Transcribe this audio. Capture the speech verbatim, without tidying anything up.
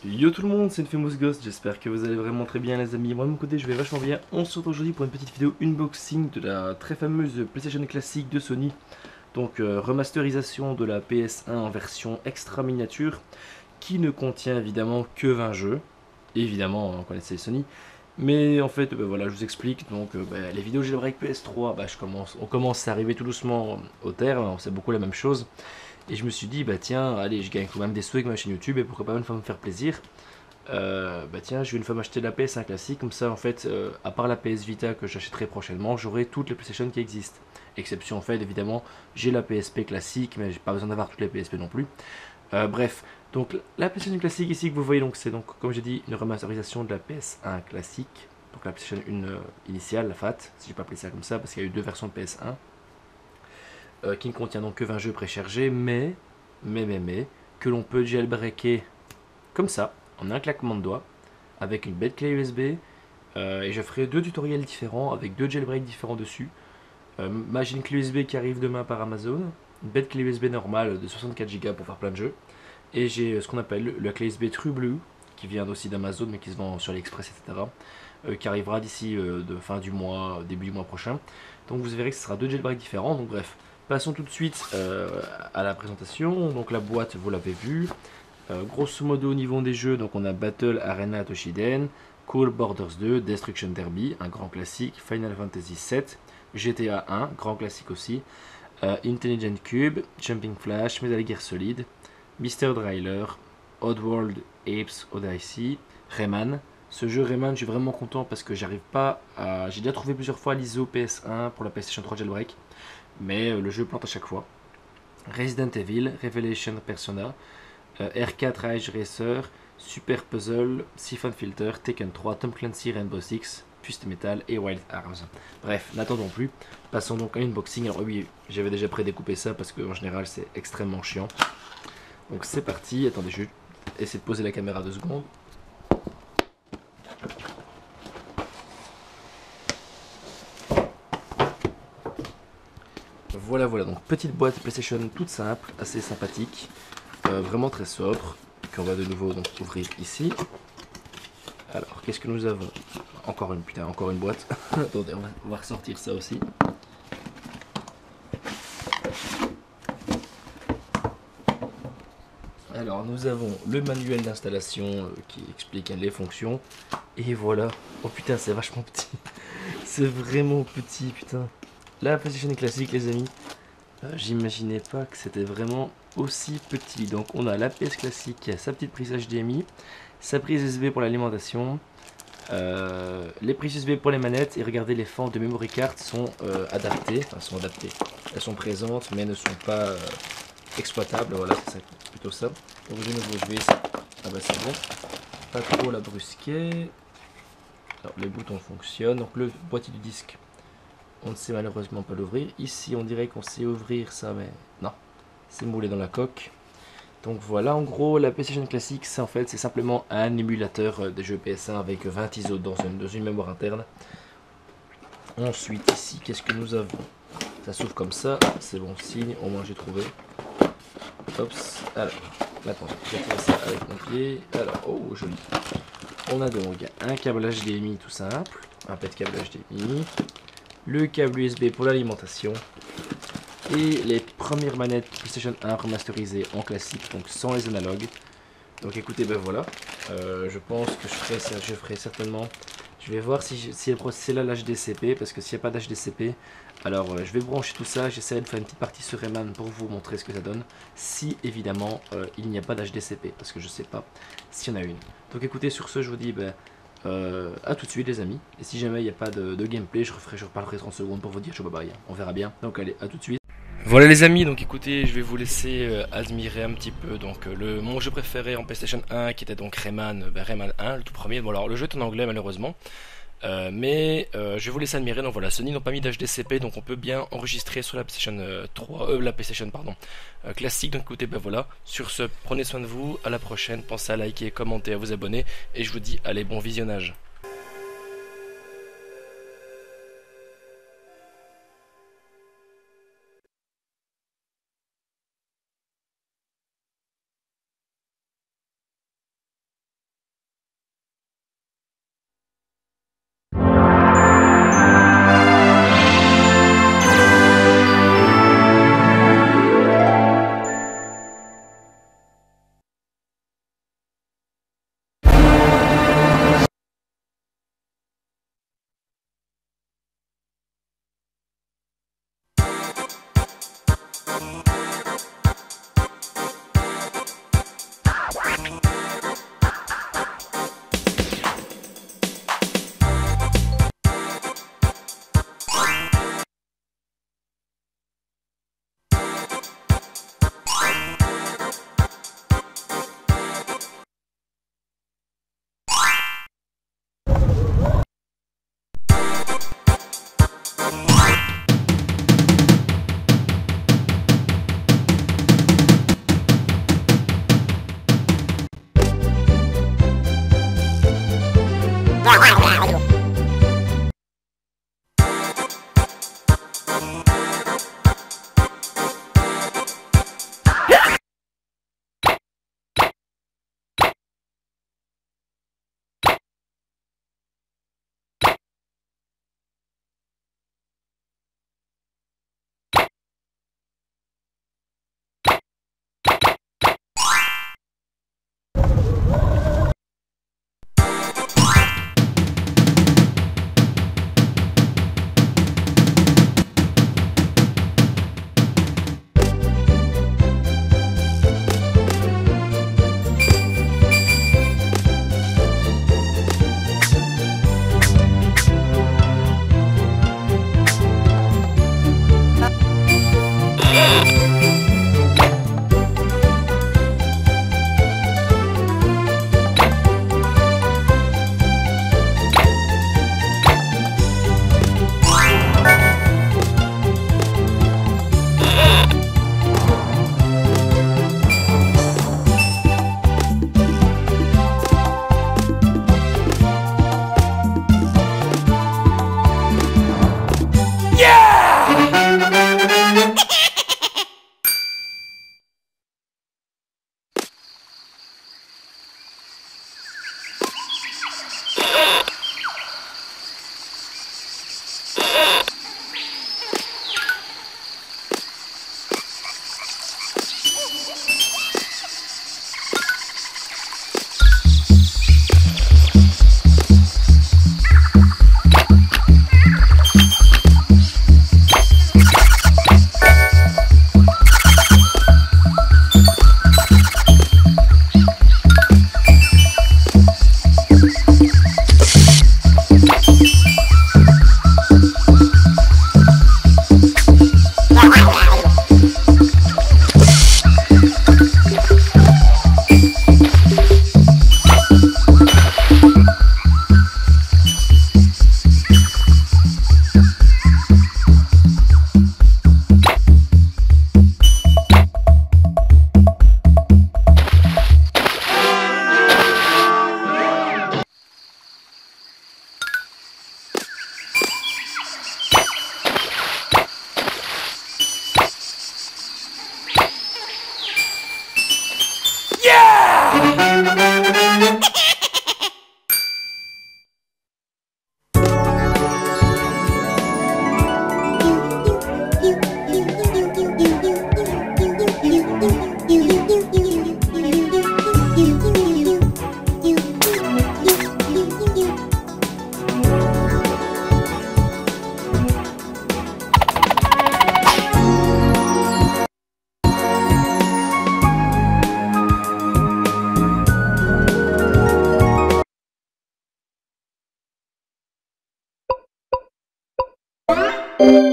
Yo tout le monde, c'est une Famous Ghost, j'espère que vous allez vraiment très bien les amis. Moi de mon côté je vais vachement bien. On se retrouve aujourd'hui pour une petite vidéo unboxing de la très fameuse PlayStation classique de Sony. Donc euh, remasterisation de la P S un en version extra miniature qui ne contient évidemment que vingt jeux. Évidemment, on connaissait Sony. Mais en fait, bah, voilà, je vous explique. Donc euh, bah, les vidéos jailbreak P S trois, bah, je commence, on commence à arriver tout doucement au terme, c'est beaucoup la même chose. Et je me suis dit, bah tiens, allez, je gagne quand même des sous avec ma chaîne YouTube et pourquoi pas une fois me faire plaisir. Euh, bah tiens, je vais une fois m'acheter la P S un classique, comme ça en fait, euh, à part la P S Vita que j'achèterai prochainement, j'aurai toutes les PlayStation qui existent. Exception en fait, évidemment, j'ai la P S P classique, mais j'ai pas besoin d'avoir toutes les P S P non plus. Euh, bref, donc la PlayStation classique ici que vous voyez, donc c'est donc comme j'ai dit une remasterisation de la P S un classique, donc la PlayStation un euh, initiale, la Fat, si je peux appeler ça comme ça, parce qu'il y a eu deux versions de P S un, euh, qui ne contient donc que vingt jeux préchargés, mais, mais, mais, mais, que l'on peut jailbreaker comme ça, en un claquement de doigts, avec une bête clé U S B, euh, et je ferai deux tutoriels différents avec deux jailbreaks différents dessus. Euh, ma j'ai une clé U S B qui arrive demain par Amazon, une bête clé U S B normale de soixante-quatre giga pour faire plein de jeux, et j'ai ce qu'on appelle la clé U S B True Blue, qui vient aussi d'Amazon mais qui se vend sur AliExpress, et cetera, euh, qui arrivera d'ici euh, de fin du mois, début du mois prochain. Donc vous verrez que ce sera deux jailbreaks différents, donc bref. Passons tout de suite euh, à la présentation. Donc la boîte, vous l'avez vue. Euh, grosso modo au niveau des jeux, donc on a Battle Arena Toshiden, Call Borders deux, Destruction Derby, un grand classique, Final Fantasy sept, G T A un, grand classique aussi, euh, Intelligent Cube, Jumping Flash, Metal Gear Solid, Mister Driller, Oddworld Apes Odyssey, Rayman. Ce jeu Rayman, je suis vraiment content parce que j'arrive pas à... J'ai déjà trouvé plusieurs fois l'I S O P S un pour la PlayStation trois Jailbreak, mais euh, le jeu plante à chaque fois. Resident Evil, Revelation Persona, euh, R quatre Age Racer, Super Puzzle, Siphon Filter, Tekken trois, Tom Clancy Rainbow Six, Twisted Metal et Wild Arms. Bref, n'attendons plus. Passons donc à l'unboxing. Alors oui, j'avais déjà prédécoupé ça parce qu'en général c'est extrêmement chiant. Donc c'est parti. Attendez, je vais essayer de poser la caméra deux secondes. Voilà, voilà, donc petite boîte PlayStation toute simple, assez sympathique, euh, vraiment très sobre, qu'on va de nouveau donc ouvrir ici. Alors, qu'est-ce que nous avons? Encore une, putain, encore une boîte. Attendez, on va, on va ressortir ça aussi. Alors, nous avons le manuel d'installation euh, qui explique les fonctions. Et voilà. Oh putain, c'est vachement petit. C'est vraiment petit, putain. La PlayStation classique, les amis. Euh, J'imaginais pas que c'était vraiment aussi petit. Donc, on a la P S classique qui a sa petite prise H D M I, sa prise U S B pour l'alimentation. Euh, les prises U S B pour les manettes, et regardez, les fentes de memory card sont euh, adaptées, enfin sont adaptées, elles sont présentes mais ne sont pas euh, exploitables, voilà, c'est plutôt ça. Donc de nouveau je vais essayer, ah bah c'est bon, pas trop la brusquer. Alors les boutons fonctionnent, donc le boîtier du disque, on ne sait malheureusement pas l'ouvrir. Ici on dirait qu'on sait ouvrir ça, mais non, c'est moulé dans la coque. Donc voilà, en gros, la PlayStation classique, c'est en fait, c'est simplement un émulateur des jeux P S un avec vingt I S O dans une, dans une mémoire interne. Ensuite, ici, qu'est-ce que nous avons? Ça s'ouvre comme ça, c'est bon signe, au moins j'ai trouvé. Ops, alors, maintenant, j'ai fait ça avec mon pied. Alors, oh, joli. On a donc un câble H D M I tout simple, un pet câble H D M I, le câble U S B pour l'alimentation, et les premières manettes PlayStation un remasterisées en classique, donc sans les analogues. Donc écoutez, ben voilà, euh, je pense que je ferai, je ferai certainement, je vais voir si, si c'est là l'H D C P, parce que s'il n'y a pas d'H D C P, alors euh, je vais brancher tout ça, j'essaierai de faire une petite partie sur Rayman pour vous montrer ce que ça donne, si évidemment euh, il n'y a pas d'H D C P, parce que je sais pas s'il y en a une. Donc écoutez, sur ce je vous dis ben, euh, à tout de suite les amis, et si jamais il n'y a pas de, de gameplay, je, referai, je reparlerai trente secondes pour vous dire je bye bye, on verra bien, donc allez, à tout de suite. Voilà les amis, donc écoutez, je vais vous laisser euh, admirer un petit peu donc euh, le mon jeu préféré en PlayStation un qui était donc Rayman, ben, Rayman un, le tout premier. Bon alors le jeu est en anglais malheureusement, euh, mais euh, je vais vous laisser admirer. Donc voilà, Sony n'ont pas mis d'H D C P, donc on peut bien enregistrer sur la PlayStation euh, trois, euh, la PlayStation pardon, euh, classique. Donc écoutez, ben voilà, sur ce, prenez soin de vous, à la prochaine, pensez à liker, commenter, à vous abonner, et je vous dis allez, bon visionnage. you